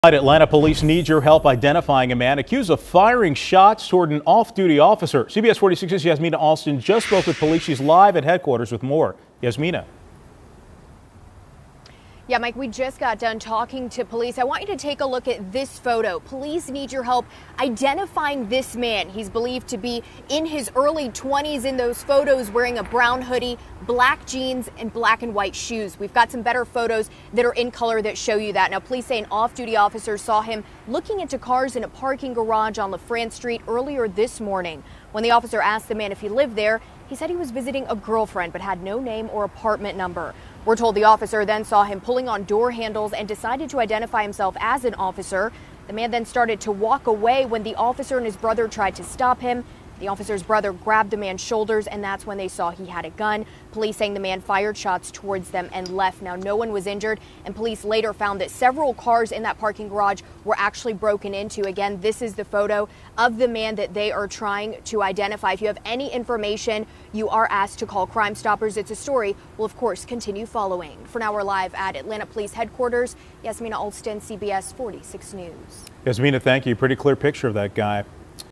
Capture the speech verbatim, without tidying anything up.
Atlanta police need your help identifying a man accused of firing shots toward an off-duty officer. C B S forty-six's Yasmina Alston just spoke with police. She's live at headquarters with more. Yasmina. Yeah, Mike, we just got done talking to police. I want you to take a look at this photo. Police need your help identifying this man. He's believed to be in his early twenties in those photos, wearing a brown hoodie, black jeans, and black and white shoes. We've got some better photos that are in color that show you that. Now, police say an off-duty officer saw him looking into cars in a parking garage on LaFrance Street earlier this morning. When the officer asked the man if he lived there, he said he was visiting a girlfriend but had no name or apartment number. We're told the officer then saw him pulling on door handles and decided to identify himself as an officer. The man then started to walk away when the officer and his brother tried to stop him. The officer's brother grabbed the man's shoulders, and that's when they saw he had a gun. Police saying the man fired shots towards them and left. Now, no one was injured, and police later found that several cars in that parking garage were actually broken into. Again, this is the photo of the man that they are trying to identify. If you have any information, you are asked to call Crime Stoppers. It's a story we'll, of course, continue following. For now, we're live at Atlanta Police Headquarters. Yasmina Alston, C B S forty-six News. Yasmina, thank you. Pretty clear picture of that guy.